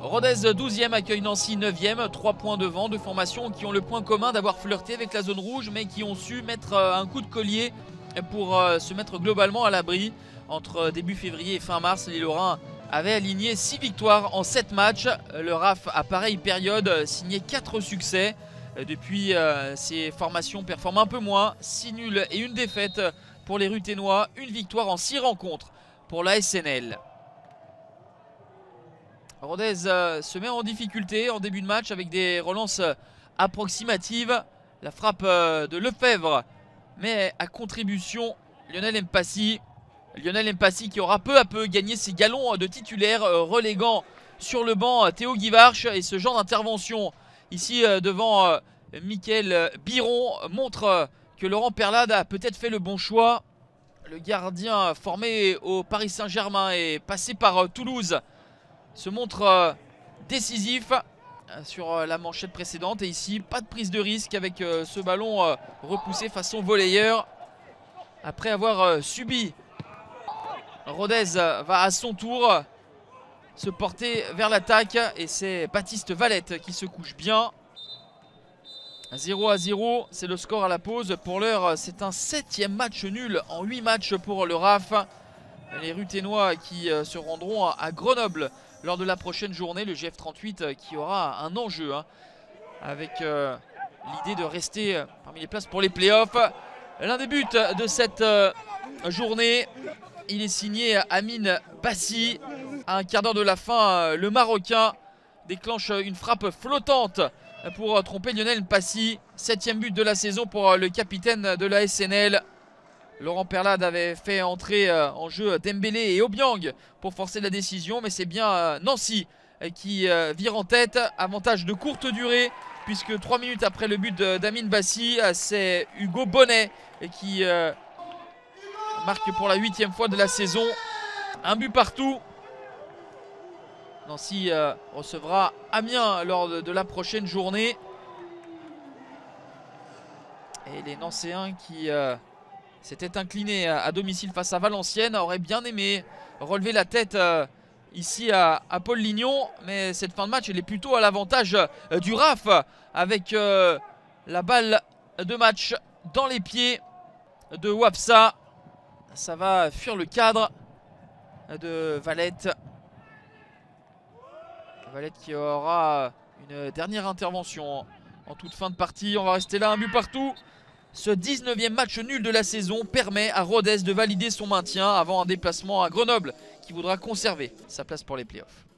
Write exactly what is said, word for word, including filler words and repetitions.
Rodez douzième accueille Nancy neuvième, trois points devant, deux formations qui ont le point commun d'avoir flirté avec la zone rouge mais qui ont su mettre un coup de collier pour se mettre globalement à l'abri. Entre début février et fin mars, les Lorrains avaient aligné six victoires en sept matchs. Le R A F à pareille période signait quatre succès. Depuis, ces formations performent un peu moins, six nuls et une défaite pour les Ruthénois, une victoire en six rencontres pour la S N L. Rodez euh, se met en difficulté en début de match avec des relances euh, approximatives. La frappe euh, de Lefebvre met à contribution Lionel Mpassi. Lionel Mpassi qui aura peu à peu gagné ses galons de titulaire, euh, reléguant sur le banc euh, Théo Guivarch. Et ce genre d'intervention ici euh, devant euh, Mickaël Biron montre euh, que Laurent Perlade a peut-être fait le bon choix. Le gardien formé au Paris Saint-Germain et passé par euh, Toulouse se montre euh, décisif euh, sur euh, la manchette précédente. Et ici, pas de prise de risque avec euh, ce ballon euh, repoussé façon volleyeur. Après avoir euh, subi, Rodez euh, va à son tour se porter vers l'attaque. Et c'est Baptiste Valette qui se couche bien. zéro à zéro, c'est le score à la pause. Pour l'heure, c'est un septième match nul en huit matchs pour le R A F. Les Ruthénois qui euh, se rendront à Grenoble lors de la prochaine journée, le G F trente-huit euh, qui aura un enjeu hein, avec euh, l'idée de rester euh, parmi les places pour les playoffs. L'un des buts de cette euh, journée, il est signé Amine Bassi. À un quart d'heure de la fin, euh, le Marocain déclenche une frappe flottante pour euh, tromper Lionel Mpassi. Septième but de la saison pour euh, le capitaine de la S N L. Laurent Perlade avait fait entrer euh, en jeu Dembélé et Obiang pour forcer la décision. Mais c'est bien euh, Nancy euh, qui euh, vire en tête. Avantage de courte durée puisque trois minutes après le but d'Amine Bassi, euh, c'est Hugo Bonnet euh, qui euh, marque pour la huitième fois de la saison. Un but partout. Nancy euh, recevra Amiens lors de, de la prochaine journée. Et les Nancéens qui... Euh, s'était incliné à domicile face à Valenciennes, aurait bien aimé relever la tête euh, ici à, à Paul Lignon. Mais cette fin de match, elle est plutôt à l'avantage euh, du R A F avec euh, la balle de match dans les pieds de Wapsa. Ça va fuir le cadre de Valette. Valette qui aura une dernière intervention en toute fin de partie. On va rester là, un but partout. Ce dix-neuvième match nul de la saison permet à Rodez de valider son maintien avant un déplacement à Grenoble qui voudra conserver sa place pour les playoffs.